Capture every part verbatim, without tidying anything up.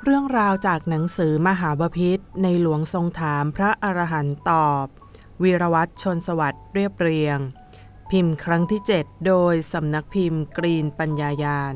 รื่องราวจากหนังสือมหาบพิตรในหลวงทรงถามพระอรหันต์ตอบวีรวัตรชนสวัสดิ์เรียบเรียงพิมพ์ครั้งที่เจ็ดโดยสำนักพิมพ์กรีนปัญญายาน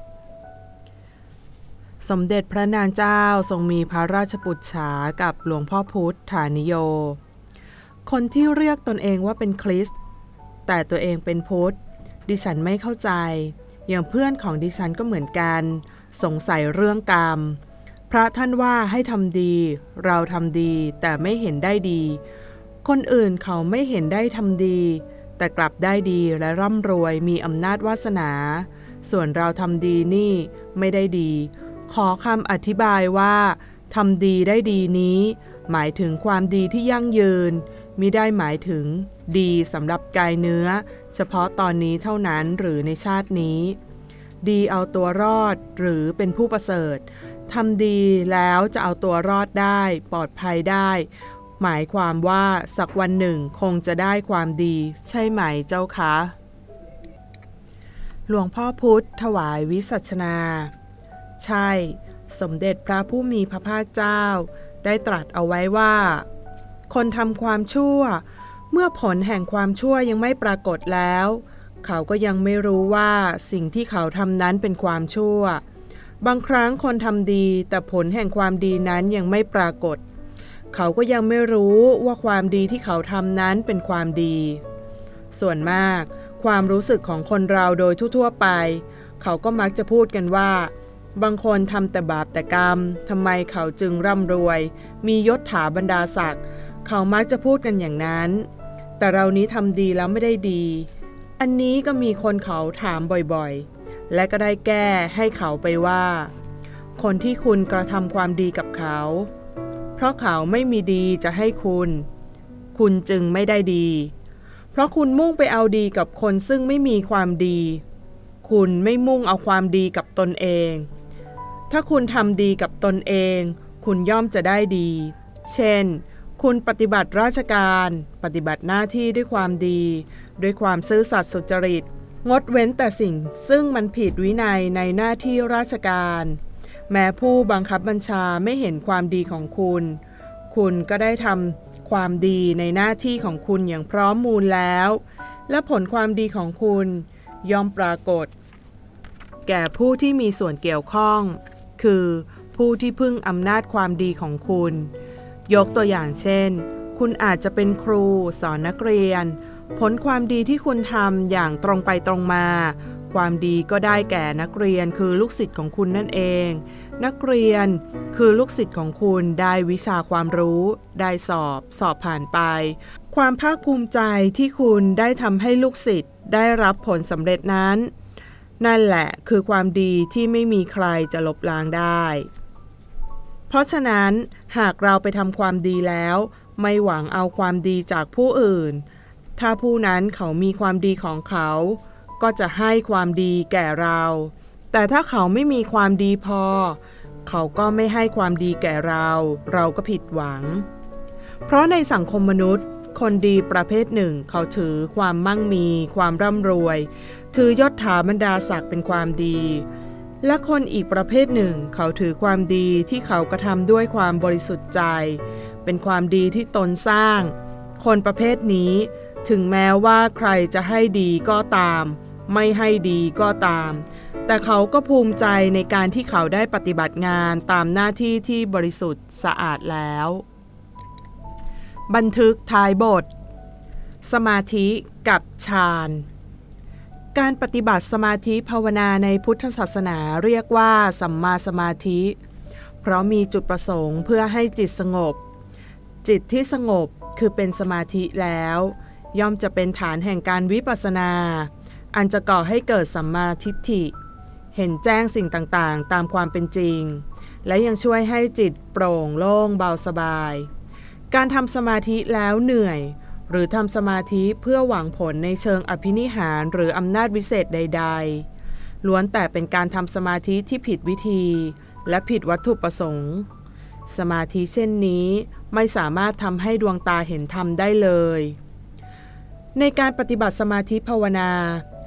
สมเด็จพระนางเจ้าทรงมีพระราชปุจฉากับหลวงพ่อพุทธานิโยคนที่เรียกตนเองว่าเป็นคริสต์แต่ตัวเองเป็นพุทธดิฉันไม่เข้าใจอย่างเพื่อนของดิฉันก็เหมือนกันสงสัยเรื่องกรรมพระท่านว่าให้ทำดีเราทำดีแต่ไม่เห็นได้ดีคนอื่นเขาไม่เห็นได้ทำดีแต่กลับได้ดีและร่ำรวยมีอำนาจวาสนาส่วนเราทำดีนี่ไม่ได้ดีขอคำอธิบายว่าทำดีได้ดีนี้หมายถึงความดีที่ยั่งยืนมิได้หมายถึงดีสำหรับกายเนื้อเฉพาะตอนนี้เท่านั้นหรือในชาตินี้ดีเอาตัวรอดหรือเป็นผู้ประเสริฐทำดีแล้วจะเอาตัวรอดได้ปลอดภัยได้หมายความว่าสักวันหนึ่งคงจะได้ความดีใช่ไหมเจ้าคะหลวงพ่อพุธถวายวิสัชนาใช่สมเด็จพระผู้มีพระภาคเจ้าได้ตรัสเอาไว้ว่าคนทำความชั่วเมื่อผลแห่งความชั่วยังไม่ปรากฏแล้วเขาก็ยังไม่รู้ว่าสิ่งที่เขาทำนั้นเป็นความชั่วบางครั้งคนทำดีแต่ผลแห่งความดีนั้นยังไม่ปรากฏเขาก็ยังไม่รู้ว่าความดีที่เขาทำนั้นเป็นความดีส่วนมากความรู้สึกของคนเราโดยทั่วๆไปเขาก็มักจะพูดกันว่าบางคนทำแต่บาปแต่กรรมทำไมเขาจึงร่ำรวยมียศถาบรรดาศักดิ์เขามักจะพูดกันอย่างนั้นแต่เรานี้ทำดีแล้วไม่ได้ดีอันนี้ก็มีคนเขาถามบ่อยๆและก็ได้แก้ให้เขาไปว่าคนที่คุณกระทำความดีกับเขาเพราะเขาไม่มีดีจะให้คุณคุณจึงไม่ได้ดีเพราะคุณมุ่งไปเอาดีกับคนซึ่งไม่มีความดีคุณไม่มุ่งเอาความดีกับตนเองถ้าคุณทำดีกับตนเองคุณย่อมจะได้ดีเช่นคุณปฏิบัติราชการปฏิบัติหน้าที่ด้วยความดีด้วยความซื่อสัตย์สุจริตงดเว้นแต่สิ่งซึ่งมันผิดวินัยในหน้าที่ราชการแม้ผู้บังคับบัญชาไม่เห็นความดีของคุณคุณก็ได้ทำความดีในหน้าที่ของคุณอย่างพร้อมมูลแล้วและผลความดีของคุณย่อมปรากฏแก่ผู้ที่มีส่วนเกี่ยวข้องคือผู้ที่พึ่งอำนาจความดีของคุณยกตัวอย่างเช่นคุณอาจจะเป็นครูสอนนักเรียนผลความดีที่คุณทำอย่างตรงไปตรงมาความดีก็ได้แก่นักเรียนคือลูกศิษย์ของคุณนั่นเองนักเรียนคือลูกศิษย์ของคุณได้วิชาความรู้ได้สอบสอบผ่านไปความภาคภูมิใจที่คุณได้ทำให้ลูกศิษย์ได้รับผลสำเร็จนั้นนั่นแหละคือความดีที่ไม่มีใครจะลบล้างได้เพราะฉะนั้นหากเราไปทำความดีแล้วไม่หวังเอาความดีจากผู้อื่นถ้าผู้นั้นเขามีความดีของเขาก็จะให้ความดีแก่เราแต่ถ้าเขาไม่มีความดีพอเขาก็ไม่ให้ความดีแก่เราเราก็ผิดหวังเพราะในสังคมมนุษย์คนดีประเภทหนึ่งเขาถือความมั่งมีความร่ำรวยถือยศถาบรรดาศักดิ์เป็นความดีและคนอีกประเภทหนึ่งเขาถือความดีที่เขากระทำด้วยความบริสุทธิ์ใจเป็นความดีที่ตนสร้างคนประเภทนี้ถึงแม้ว่าใครจะให้ดีก็ตามไม่ให้ดีก็ตามแต่เขาก็ภูมิใจในการที่เขาได้ปฏิบัติงานตามหน้าที่ที่บริสุทธิ์สะอาดแล้วบันทึกท้ายบทสมาธิกับฌานการปฏิบัติสมาธิภาวนาในพุทธศาสนาเรียกว่าสัมมาสมาธิเพราะมีจุดประสงค์เพื่อให้จิตสงบจิตที่สงบคือเป็นสมาธิแล้วย่อมจะเป็นฐานแห่งการวิปัสสนาอันจะก่อให้เกิดสัมมาทิฏฐิเห็นแจ้งสิ่งต่างๆตามความเป็นจริงและยังช่วยให้จิตโปร่งโล่งเบาสบายการทำสมาธิแล้วเหนื่อยหรือทำสมาธิเพื่อหวังผลในเชิงอภินิหารหรืออำนาจวิเศษใดๆล้วนแต่เป็นการทำสมาธิที่ผิดวิธีและผิดวัตถุประสงค์สมาธิเช่นนี้ไม่สามารถทำให้ดวงตาเห็นธรรมได้เลยในการปฏิบัติสมาธิภาวนา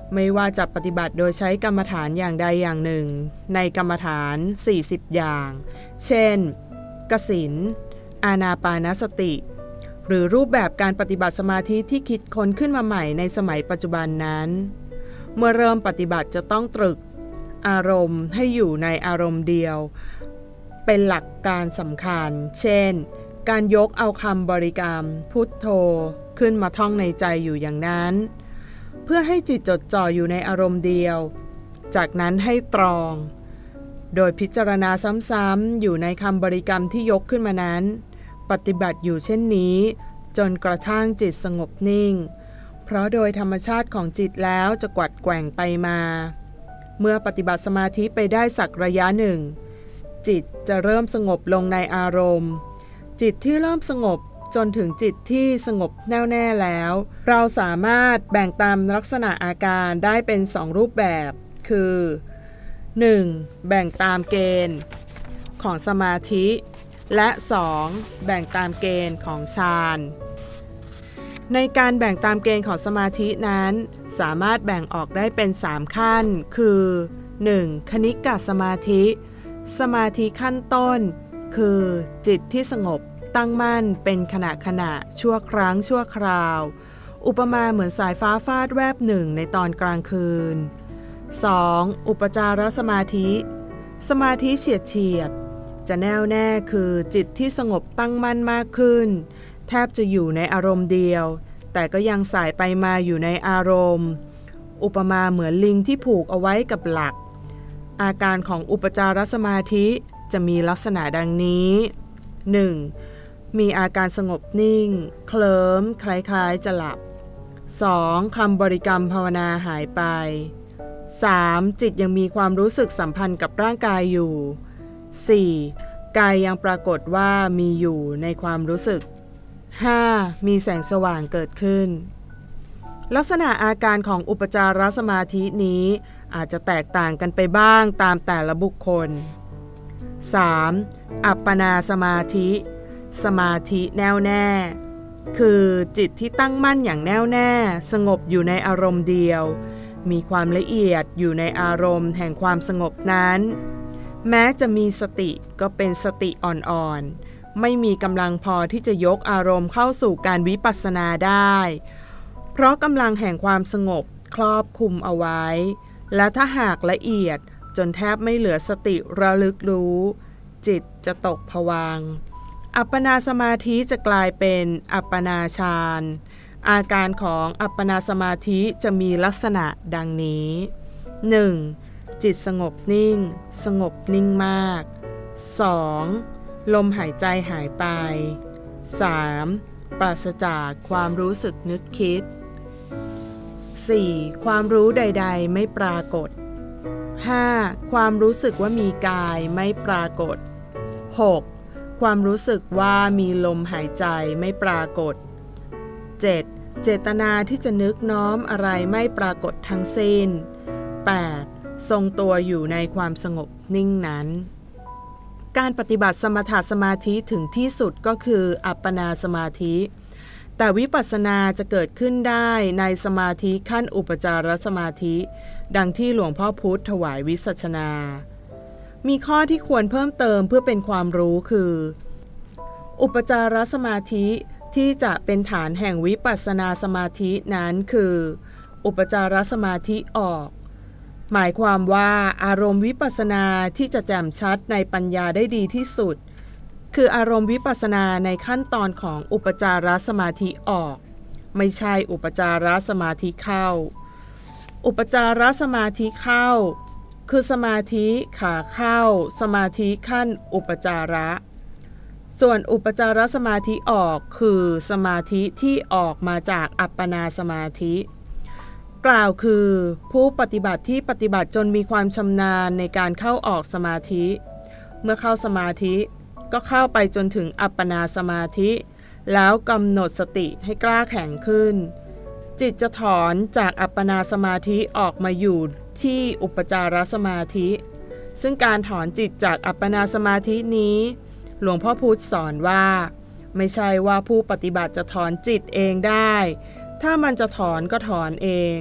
ไม่ว่าจะปฏิบัติโดยใช้กรรมฐานอย่างใดอย่างหนึ่งในกรรมฐานสี่สิบอย่างเช่นกสิณอานาปานสติหรือรูปแบบการปฏิบัติสมาธิที่คิดค้นขึ้นมาใหม่ในสมัยปัจจุบันนั้นเมื่อเริ่มปฏิบัติจะต้องตรึกอารมณ์ให้อยู่ในอารมณ์เดียวเป็นหลักการสำคัญเช่นการยกเอาคำบริกรรมพุทโธขึ้นมาท่องในใจอยู่อย่างนั้นเพื่อให้จิตจดจ่ออยู่ในอารมณ์เดียวจากนั้นให้ตรองโดยพิจารณาซ้ำๆอยู่ในคำบริกรรมที่ยกขึ้นมานั้นปฏิบัติอยู่เช่นนี้จนกระทั่งจิตสงบนิ่งเพราะโดยธรรมชาติของจิตแล้วจะกวัดแกว่งไปมาเมื่อปฏิบัติสมาธิไปได้สักระยะหนึ่งจิตจะเริ่มสงบลงในอารมณ์จิตที่เริ่มสงบจนถึงจิตที่สงบแน่วแน่แล้วเราสามารถแบ่งตามลักษณะอาการได้เป็นสองรูปแบบคือ หนึ่ง. แบ่งตามเกณฑ์ของสมาธิและ สอง. แบ่งตามเกณฑ์ของฌานในการแบ่งตามเกณฑ์ของสมาธินั้นสามารถแบ่งออกได้เป็นสามขั้นคือ หนึ่ง. คณิกะสมาธิสมาธิขั้นต้นคือจิตที่สงบตั้งมั่นเป็นขณะขณะชั่วครั้งชั่วคราวอุปมาเหมือนสายฟ้าฟาดแวบหนึ่งในตอนกลางคืน สอง. อุปจารสมาธิสมาธิเฉียดเฉียดจะแน่วแน่คือจิตที่สงบตั้งมั่นมากขึ้นแทบจะอยู่ในอารมณ์เดียวแต่ก็ยังสายไปมาอยู่ในอารมณ์อุปมาเหมือนลิงที่ผูกเอาไว้กับหลักอาการของอุปจารสมาธิจะมีลักษณะดังนี้ หนึ่ง. มีอาการสงบนิ่งเคลิ้มคล้ายๆจะหลับ สอง. คำบริกรรมภาวนาหายไป สาม. จิตยังมีความรู้สึกสัมพันธ์กับร่างกายอยู่ สี่. กายยังปรากฏว่ามีอยู่ในความรู้สึก ห้า. มีแสงสว่างเกิดขึ้นลักษณะอาการของอุปจารสมาธินี้อาจจะแตกต่างกันไปบ้างตามแต่ละบุคคล สาม. อัปปนาสมาธิสมาธิแน่วแน่คือจิตที่ตั้งมั่นอย่างแน่วแน่สงบอยู่ในอารมณ์เดียวมีความละเอียดอยู่ในอารมณ์แห่งความสงบนั้นแม้จะมีสติก็เป็นสติอ่อนๆไม่มีกำลังพอที่จะยกอารมณ์เข้าสู่การวิปัสสนาได้เพราะกำลังแห่งความสงบครอบคลุมเอาไว้และถ้าหากละเอียดจนแทบไม่เหลือสติระลึกรู้จิตจะตกภวังค์อัปปนาสมาธิจะกลายเป็นอัปปนาฌานอาการของอัปปนาสมาธิจะมีลักษณะดังนี้ หนึ่ง. จิตสงบนิ่งสงบนิ่งมาก สอง. ลมหายใจหายไป สาม. ปราศจากความรู้สึกนึกคิด สี่. ความรู้ใดๆไม่ปรากฏ ห้า. ความรู้สึกว่ามีกายไม่ปรากฏ หก. ความรู้สึกว่ามีลมหายใจไม่ปรากฏ เจ็ด. เจตนาที่จะนึกน้อมอะไรไม่ปรากฏทั้งสิ้น แปด. ทรงตัวอยู่ในความสงบนิ่งนั้นการปฏิบัติสมถะสมาธิถึงที่สุดก็คืออัปปนาสมาธิแต่วิปัสสนาจะเกิดขึ้นได้ในสมาธิขั้นอุปจารสมาธิดังที่หลวงพ่อพุธถวายวิสัชนามีข้อที่ควรเพิ่มเติมเพื่อเป็นความรู้คืออุปจารสมาธิที่จะเป็นฐานแห่งวิปัสสนาสมาธินั้นคืออุปจารสมาธิออกหมายความว่าอารมณ์วิปัสสนาที่จะแจ่มชัดในปัญญาได้ดีที่สุดคืออารมณ์วิปัสสนาในขั้นตอนของอุปจารสมาธิออกไม่ใช่อุปจารสมาธิเข้าอุปจารสมาธิเข้าคือสมาธิขาเข้าสมาธิขั้นอุปจาระส่วนอุปจารสมาธิออกคือสมาธิที่ออกมาจากอัปปนาสมาธิกล่าวคือผู้ปฏิบัติที่ปฏิบัติจนมีความชำนาญในการเข้าออกสมาธิเมื่อเข้าสมาธิก็เข้าไปจนถึงอัปปนาสมาธิแล้วกำหนดสติให้กล้าแข็งขึ้นจิตจะถอนจากอัปปนาสมาธิออกมาอยู่ที่อุปจารสมาธิซึ่งการถอนจิตจากอัปปนาสมาธินี้หลวงพ่อพุธสอนว่าไม่ใช่ว่าผู้ปฏิบัติจะถอนจิตเองได้ถ้ามันจะถอนก็ถอนเอง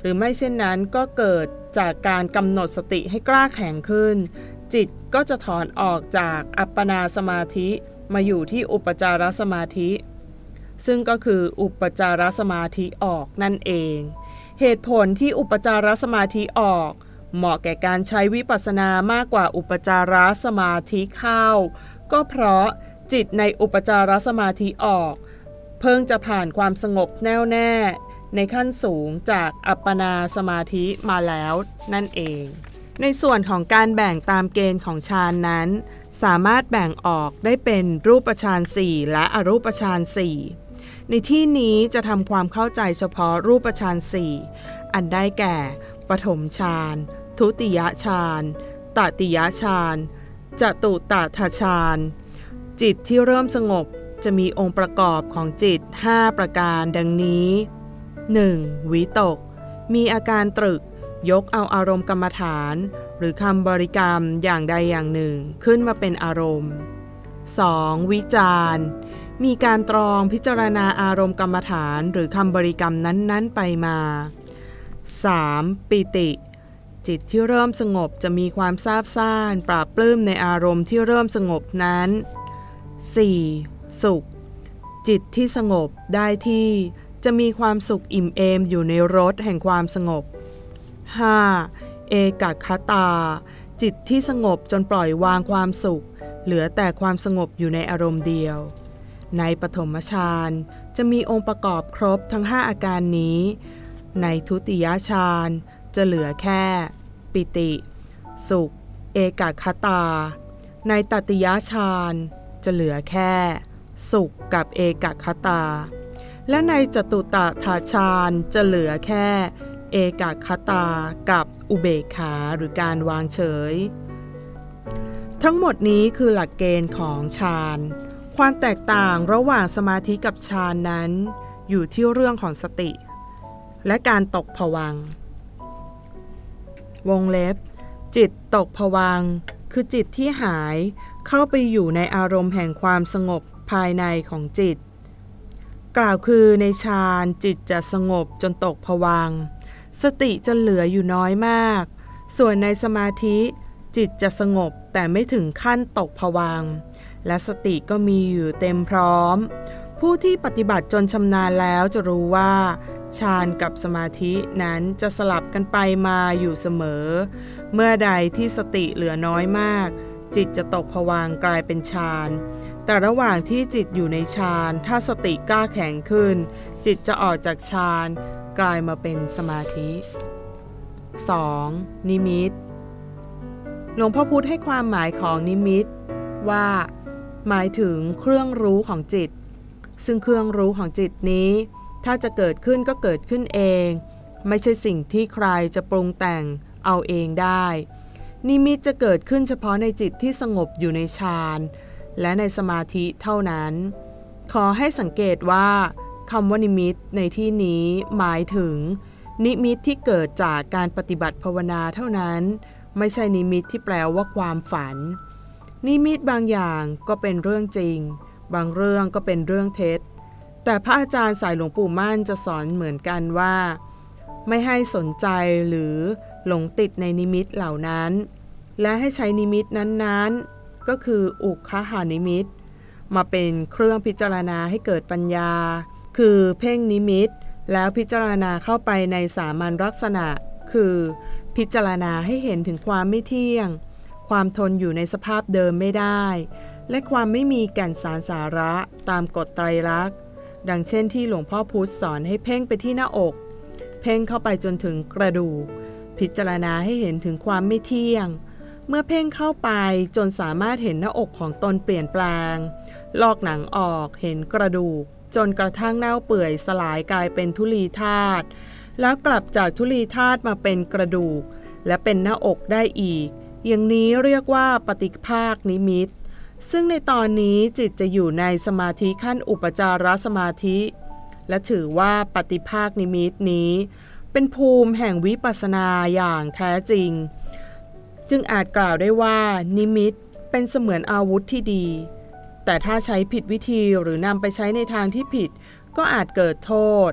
รือไม่เช่นนั้นก็เกิดจากการกำหนดสติให้กล้าแข็งขึ้นจิตก็จะถอนออกจากอัปปนาสมาธิมาอยู่ที่อุปจารสมาธิซึ่งก็คืออุปจารสมาธิออกนั่นเองเหตุผลที่อุปจารสมาธิออกเหมาะแก่การใช้วิปัสสนามากกว่าอุปจารสมาธิเข้าก็เพราะจิตในอุปจารสมาธิออกเพิ่งจะผ่านความสงบแน่วแน่ในขั้นสูงจากอัปปนาสมาธิมาแล้วนั่นเองในส่วนของการแบ่งตามเกณฑ์ของฌานนั้นสามารถแบ่งออกได้เป็นรูปฌานสี่และอรูปฌานสี่ในที่นี้จะทำความเข้าใจเฉพาะรูปฌานสี่อันได้แก่ปฐมฌานทุติยฌานตติยฌานจตุตถฌานจิตที่เริ่มสงบจะมีองค์ประกอบของจิตห้าประการดังนี้ หนึ่ง. วิตกมีอาการตรึกยกเอาอารมณ์กรรมฐานหรือคำบริกรรมอย่างใดอย่างหนึ่งขึ้นมาเป็นอารมณ์ สอง. วิจารณ์มีการตรองพิจารณาอารมณ์กรรมฐานหรือคำบริกรรมนั้นๆไปมา สาม. ปิติจิตที่เริ่มสงบจะมีความซาบซ่านปราบปลื้มในอารมณ์ที่เริ่มสงบนั้น สี่. สุขจิตที่สงบได้ที่จะมีความสุขอิ่มเอมอยู่ในรสแห่งความสงบ ห้า. เอกคตาจิตที่สงบจนปล่อยวางความสุขเหลือแต่ความสงบอยู่ในอารมณ์เดียวในปฐมฌานจะมีองค์ประกอบครบทั้งห้าอาการนี้ในทุติยฌานจะเหลือแค่ปิติสุขเอกคตาในตติยฌานจะเหลือแค่สุขกับเอกคตาและในจตุตถฌานจะเหลือแค่เอกคตากับอุเบกขาหรือการวางเฉยทั้งหมดนี้คือหลักเกณฑ์ของฌานความแตกต่างระหว่างสมาธิกับฌานนั้นอยู่ที่เรื่องของสติและการตกภวังค์วงเล็บจิตตกภวังค์คือจิตที่หายเข้าไปอยู่ในอารมณ์แห่งความสงบภายในของจิตกล่าวคือในฌานจิตจะสงบจนตกภวังค์สติจะเหลืออยู่น้อยมากส่วนในสมาธิจิตจะสงบแต่ไม่ถึงขั้นตกภวังค์และสติก็มีอยู่เต็มพร้อมผู้ที่ปฏิบัติจนชำนาญแล้วจะรู้ว่าฌานกับสมาธินั้นจะสลับกันไปมาอยู่เสมอเมื่อใดที่สติเหลือน้อยมากจิตจะตกภวังค์กลายเป็นฌานแต่ระหว่างที่จิตอยู่ในฌานถ้าสติกล้าแข็งขึ้นจิตจะออกจากฌานกลายมาเป็นสมาธิ สอง. นิมิตหลวงพ่อพุธให้ความหมายของนิมิตว่าหมายถึงเครื่องรู้ของจิตซึ่งเครื่องรู้ของจิตนี้ถ้าจะเกิดขึ้นก็เกิดขึ้นเองไม่ใช่สิ่งที่ใครจะปรุงแต่งเอาเองได้นิมิตจะเกิดขึ้นเฉพาะในจิตที่สงบอยู่ในฌานและในสมาธิเท่านั้นขอให้สังเกตว่าคำว่านิมิตในที่นี้หมายถึงนิมิตที่เกิดจากการปฏิบัติภาวนาเท่านั้นไม่ใช่นิมิตที่แปลว่าความฝันนิมิตบางอย่างก็เป็นเรื่องจริงบางเรื่องก็เป็นเรื่องเท็จแต่พระอาจารย์สายหลวงปู่มั่นจะสอนเหมือนกันว่าไม่ให้สนใจหรือหลงติดในนิมิตเหล่านั้นและให้ใช้นิมิตนั้นๆก็คืออุคหานิมิตมาเป็นเครื่องพิจารณาให้เกิดปัญญาคือเพ่งนิมิตแล้วพิจารณาเข้าไปในสามัญลักษณะคือพิจารณาให้เห็นถึงความไม่เที่ยงความทนอยู่ในสภาพเดิมไม่ได้และความไม่มีแก่นสารสาระตามกฎไตรลักษณ์ดังเช่นที่หลวงพ่อพุธสอนให้เพ่งไปที่หน้าอกเพ่งเข้าไปจนถึงกระดูกพิจารณาให้เห็นถึงความไม่เที่ยงเมื่อเพ่งเข้าไปจนสามารถเห็นหน้าอกของตนเปลี่ยนแปลงลอกหนังออกเห็นกระดูกจนกระทั่งเน่าเปื่อยสลายกลายเป็นธุลีธาตุแล้วกลับจากธุลีธาตุมาเป็นกระดูกและเป็นหน้าอกได้อีกอย่างนี้เรียกว่าปฏิภาคนิมิตซึ่งในตอนนี้จิตจะอยู่ในสมาธิขั้นอุปจารสมาธิและถือว่าปฏิภาคนิมิตนี้เป็นภูมิแห่งวิปัสสนาอย่างแท้จริงจึงอาจกล่าวได้ว่านิมิตเป็นเสมือนอาวุธที่ดีแต่ถ้าใช้ผิดวิธีหรือนำไปใช้ในทางที่ผิดก็อาจเกิดโทษ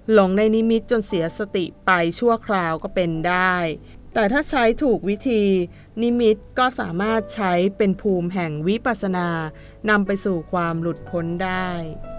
หลงในนิมิตจนเสียสติไปชั่วคราวก็เป็นได้แต่ถ้าใช้ถูกวิธีนิมิตก็สามารถใช้เป็นภูมิแห่งวิปัสสนานำไปสู่ความหลุดพ้นได้